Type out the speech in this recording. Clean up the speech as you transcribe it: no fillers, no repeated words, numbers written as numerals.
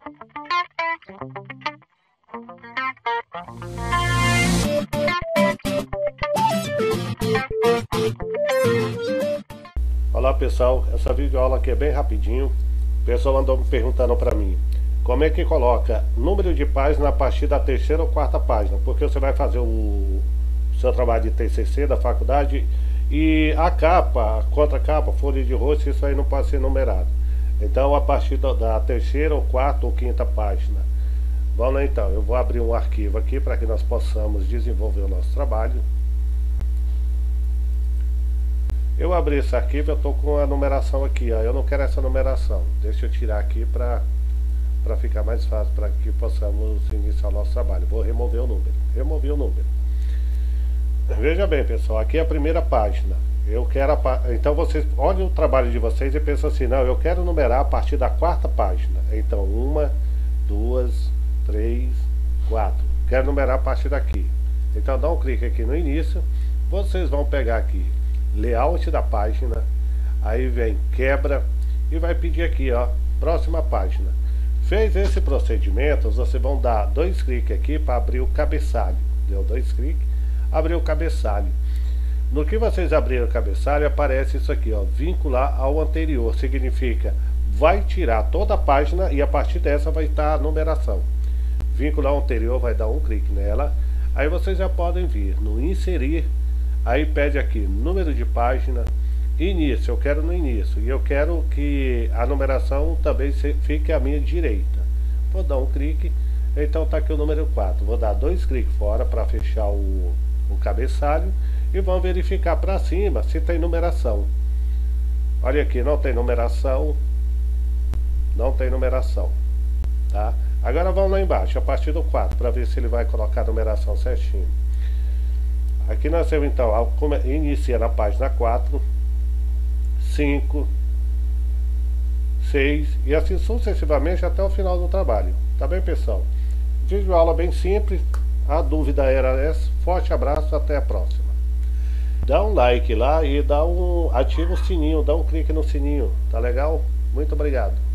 Olá pessoal, essa videoaula aqui é bem rapidinho. O pessoal andou me perguntando para mim como é que coloca número de página a partir da terceira ou quarta página, porque você vai fazer o seu trabalho de TCC da faculdade e a capa, a contracapa, folha de rosto, isso aí não pode ser numerado. Então a partir da terceira ou quarta ou quinta página. Vamos lá então, eu vou abrir um arquivo aqui para que nós possamos desenvolver o nosso trabalho. Eu abri esse arquivo, eu estou com a numeração aqui, ó. Eu não quero essa numeração. Deixa eu tirar aqui para ficar mais fácil, para que possamos iniciar o nosso trabalho. Vou remover o número. Removi o número. Veja bem, pessoal, aqui é a primeira página. Eu quero então vocês olhem o trabalho de vocês e pensam assim, não, eu quero numerar a partir da quarta página. Então, 1, 2, 3, 4. Quero numerar a partir daqui. Então, dá um clique aqui no início. Vocês vão pegar aqui layout da página, aí vem quebra e vai pedir aqui, ó, próxima página. Fez esse procedimento, vocês vão dar 2 cliques aqui para abrir o cabeçalho. Deu 2 cliques, abriu o cabeçalho. No que vocês abrirem o cabeçalho, aparece isso aqui, ó, vincular ao anterior. Significa, vai tirar toda a página e a partir dessa vai estar a numeração. Vincular ao anterior, vai dar um clique nela. Aí vocês já podem vir no inserir. Aí pede aqui, número de página, início, eu quero no início. E eu quero que a numeração também fique à minha direita. Vou dar um clique, então está aqui o número 4. Vou dar 2 cliques fora para fechar o cabeçalho. E vamos verificar para cima se tem numeração. Olha aqui, não tem numeração. Não tem numeração. Tá? Agora vamos lá embaixo, a partir do 4, para ver se ele vai colocar a numeração certinho. Aqui nós temos então, inicia na página 4, 5, 6 e assim sucessivamente até o final do trabalho. Tá bem, pessoal? Vídeo aula bem simples, a dúvida era essa. Forte abraço, até a próxima. Dá um like lá e ativa o sininho, dá um clique no sininho, tá legal? Muito obrigado.